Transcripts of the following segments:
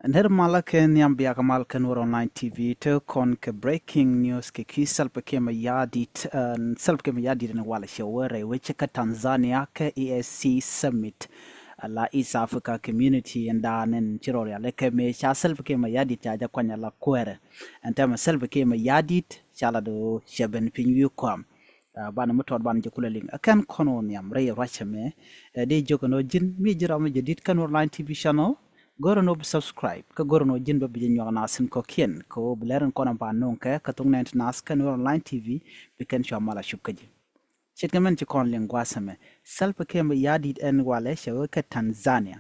Nder malaken yambia kamal kanur online TV to kon ke breaking news ke kisal peke mayadit sal peke mayadit na wala shawara which ka Tanzania ke EAC summit la East Africa community and danen chirori leke me cha sal peke mayadit ja kwanya la kwere antama sal peke mayadit chala do sheben pinyu kwam bana mutod bana jekula ling akan kono niam rey rachame de jogono jin mi jira mo jedit kanur online TV channel gorono subscribe ka gorono jinba bijin yogna sin ko kien ko bleren kona ba nonke ka tung nent nas kan online TV biken sho mala shubkaji chitgamen ci kon lingwa same salpa kem yadid en wale shawo ka Tanzania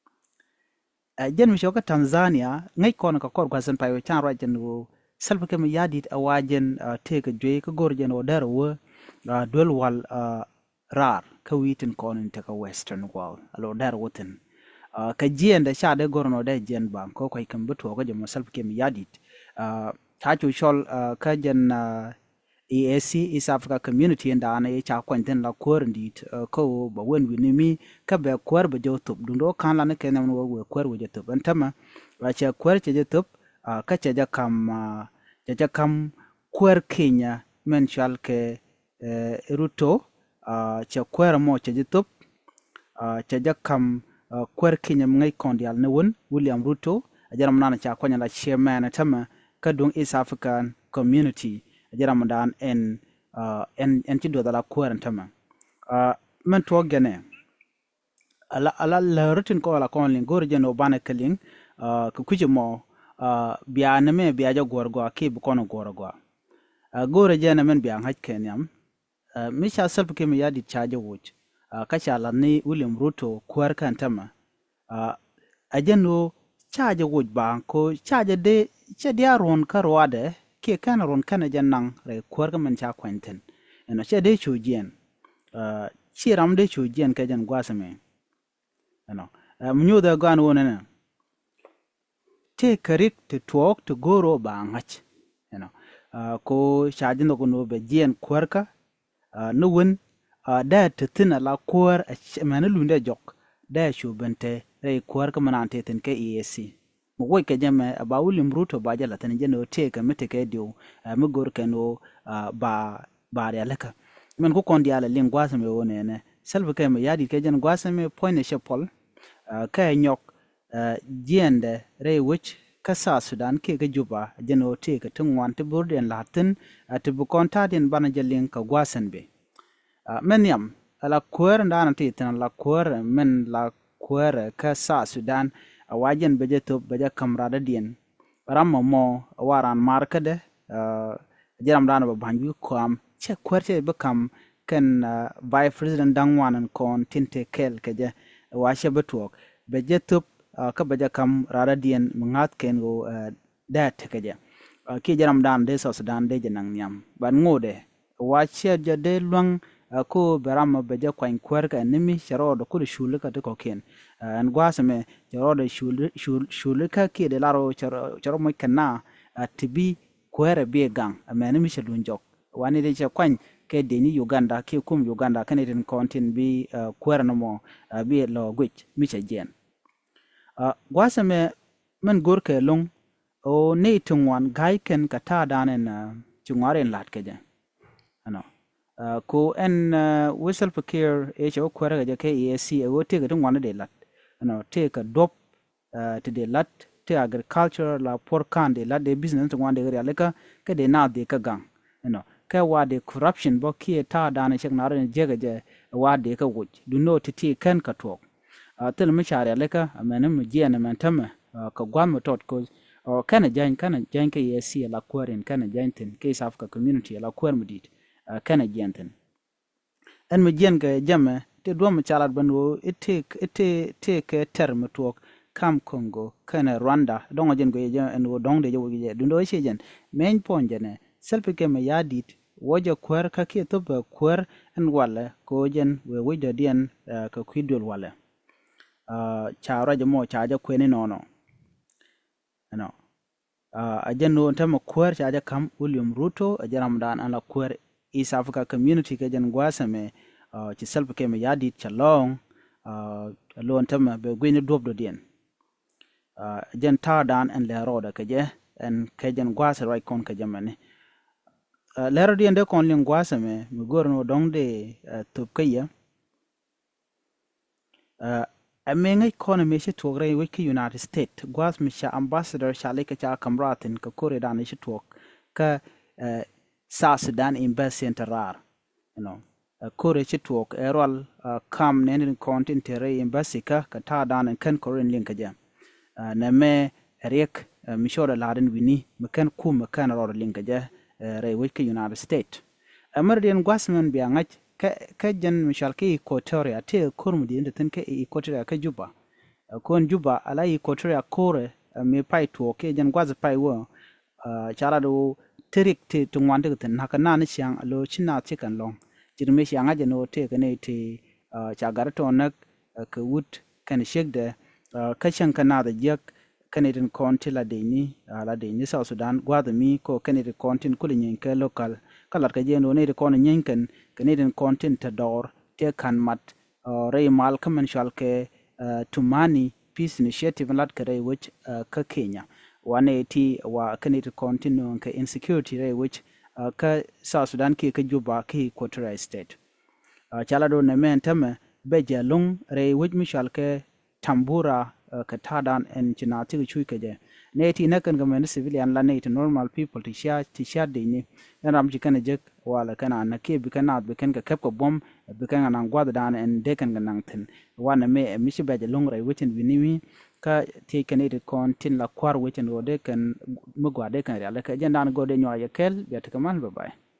jen mi ka Tanzania ngai kona ka kor gwasan payo chan rajen wo salpa kem yadid awajen te ka jwe ka gorjen o darwo dol wal rar ka witin konin te ka western wall alo darwotin ka jiende shade gorno de jen ban ko koy kam buto ko jamo salp kem yadit ta chu shol ka jen EAC East Africa Community and ana ye cha kwenten la korndit ko ba wen winimi ka be kwar ba jotop dundo kan la ne kenem wo we kwar wo jotop antama la cha kwar che jotop ka cha ja kam kwar Kenya men shal ke ruto cha kwar mo cha jotop cha ja kam kwar Kenya ngai kondial ne won William Ruto ajaram nana cha kwanya la chairman tama kadung East African Community ajaram dan en ti do dala kwar tama men to gene ala la rutin ko la kon ling gor jeno bana kaling ku kuje mo biya ne me biya ja gorgo ke bu kono gorgo gore jena men biya haj kenyam mi sha self ke mi yadi chaje wuch kasha la ni William Ruto kwar kan tama ajeno chaje wuj ba ko chaje de che dia ron karwade ke kan ron kan janang re kwar ka man cha kwenten eno che de chujien chiram de chujien ka jan gwasame eno mnyu da gan wonena te karik to talk to goro ba ngach eno ko chaje no no be jien kwarka no won da tetina la kwar man lunde jok da shubente re kwar ka manante ten ke EAC mo woy ke jame ba William Ruto ba jala tan jeno te ka mete ke dio mo gor ke no ba ya leka men ko kon diala lingwa me wone ne selbe ke me yadi ke jen gwasame point shepol ka nyok jiende re wich ka sa Sudan ke ga juba jeno te ka tungwan te burden latin te bu konta den bana jalin ka gwasanbe men yam ala kwar ndana te tan la kwar men la kwar ka sa Sudan wajen beje to beje kamrada dien rammo mo waran markade jaram dana ba banju kom che kwarte be kam kan vice president dangwanan kon tinte kel keje washe betuok beje to ka beje kam rada dien mangat ken go dat keje ki jaram dan de so Sudan de janang nyam ban ngode washe jade luang ko berama beje kwain kwerka nimi sharodo kul shulika to koken an gwasame sharodo shulika ke de laro charo mo kana tibi kwere be gang amene mi shalunjok wani de cha kwain ke deni Uganda ke kum Uganda kaneten kontin bi kwere no mo bi lo gwich mi cha jen gwasame men gorke long o ne tungwan gaiken kata danen chungaren lat keje ano ko en whistle pakir ho kwara ga ke EAC wo te ga ngwana de lat no te ka dop te de lat te agriculture la porkan de lat de business to ngwan de ga leka ke de na de ka gang no ka wa de corruption bo ki ta da na shek na ran je ga je wa de ka wuj du no te kan ka tok tel mi share leka amene mu je na man tama ka gwan mo tot ko kana jan ke EAC la kwarin kana jantin ke South Africa community la kwar mudit kana jenten en me jen ga jame te do mo chalat banwo ite ke term talk kam Congo kana Rwanda dongo jen go je en wo dong de jo je dundo she jen main point jene selfe ke me yadit wojo kwer ka ke to ba kwer en wala ko jen we wido dien ka kwidol wala cha rajo mo cha ja kweni nono no ajeno ntama kwer cha ja kam William Ruto ajaram dan ala kwer East Africa Community ke jen gwasame ci self ke me yadi chalong lo ntama be gwini dobdo dien jen ta dan en le roda ke je en ke jen gwase right kon ke jamani lero di ende kon lin gwase me gorno dong de tup ke ye a menga economy shi togre wiki United States gwas mi sha ambassador shale ke cha kamratin ka kore dan shi tok ka South Sudan embassy interar you know kore shi tok erol kam nen kontin tere embassy ka ta dan kan koren lin ka jam na me riek mi shoda laden wini mekan ku mekan ror lin ka ja re wiki United States amardian gwasman bi angach ka jan mishal ke Equatoria te kurmudi inda tin ke Equatoria ka Juba kon Juba ala Equatoria kore me pai to ke jan gwaza pai wo chala do terik te tungwande tin haka na ni siang lo china te kan long jirme siang aje no te kane te chagar to nak ka wut kan shegde ka shan kana da jak Canadian County la deni South Sudan gwaza mi ko Canadian County kulin ke local kalar ka jeno ne ko nyenken Canadian content ta dor te kan mat ray mal kaman shalke Tumani Peace Initiative lat kare which ka Kenya 180 wa Canadian content ka insecurity ray which ka South Sudan ki ka Juba ki Equatorial State chala do ne men tame beja lung ray which mishalke Tambura ka tadan en chinati chui ka je neti na kan gamen civilian la neti normal people to share de ni ram ji kana je wala kana na ke bi kana bi kan ka kap ko bom bi kan na gwada dan en de kan nan tin wana me mi shi baje long rai witin binimi ka te kaneti kon tin la kwar witin wo de kan mu gwade kan ya la ka je dan go de nyo ya kel bi ta kaman bye bye